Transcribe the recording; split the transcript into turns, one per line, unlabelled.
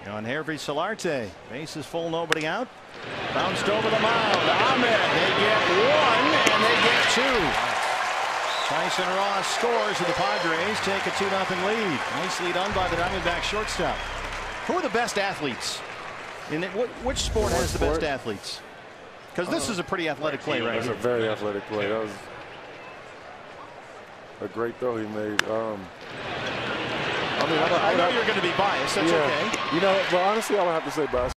On Hervey Solarte, bases full, nobody out. Bounced over the mound. Ahmed, they get one and they get two. Tyson Ross scores and the Padres take a 2-0 lead. Nicely done by the Diamondbacks shortstop. Who are the best athletes? In which sport has the best athletes? Because this is a pretty athletic play right here.
That's a very athletic play. That was a great throw he made.
I know you're going to be biased. That's okay.
You know, but honestly, I don't have to say biased.